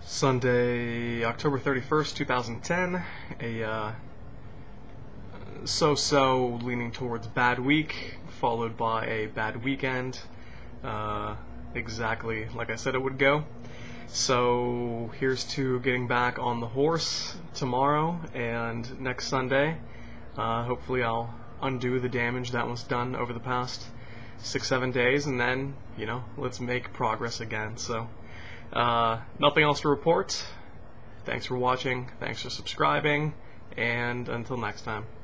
Sunday, October 31st, 2010, a so-so leaning towards bad week, followed by a bad weekend, exactly like I said it would go. So here's to getting back on the horse tomorrow and next Sunday. Hopefully I'll undo the damage that was done over the past 6-7 days, and then, let's make progress again. So nothing else to report. Thanks for watching, thanks for subscribing, and until next time.